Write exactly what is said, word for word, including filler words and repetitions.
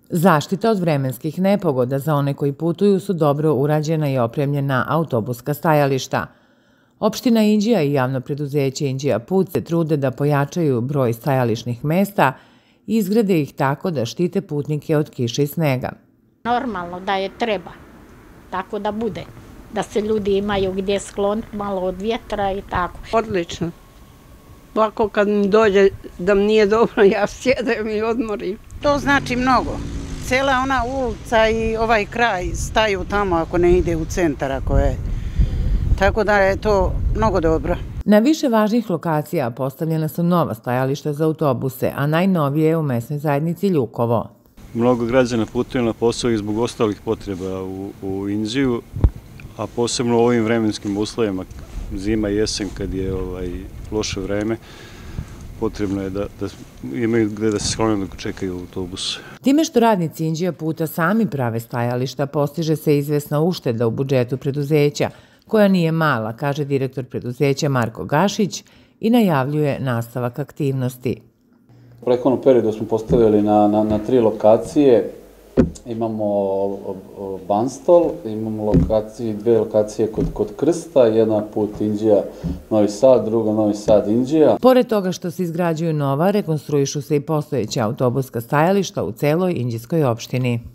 Zaštita od vremenskih nepogoda za one koji putuju su dobro urađena i opremljena autobuska stajališta. Opština Inđija i javno preduzeće Inđija put se trude da pojačaju broj stajališnih mesta i izgrade ih tako da štite putnike od kiše i snega. Normalno da je treba, tako da bude, da se ljudi imaju gdje skloniti malo od vjetra i tako. Odlično. Ovako kad mi dođe da mi nije dobro, ja sjedem i odmorim. To znači mnogo. Cijela ona ulica i ovaj kraj staju tamo ako ne ide u centar, ako je. Tako da je to mnogo dobro. Na više važnih lokacija postavljena su nova stajališta za autobuse, a najnovije je u mesnoj zajednici Ljukovo. Mnogo građana putuje na posao i zbog ostalih potreba u, u Inđiju, a posebno u ovim vremenskim uslovima, zima i jesen kad je ovaj, loše vreme, potrebno je da, da imaju gde da se sklone dok čekaju autobus. Time što radnici Inđija puta sami prave stajališta, postiže se izvesna ušteda u budžetu preduzeća, koja nije mala, kaže direktor preduzeća Marko Gašić i najavljuje nastavak aktivnosti. U prethodnom periodu smo postavili na, na, na tri lokacije. Imamo Banstol, imamo lokaciji, dve lokacije kod, kod Krsta, jedna put Inđija Novi Sad, druga Novi Sad Inđija. Pored toga što se izgrađuju nova, rekonstruišu se i postojeća autobuska stajališta u celoj inđijskoj opštini.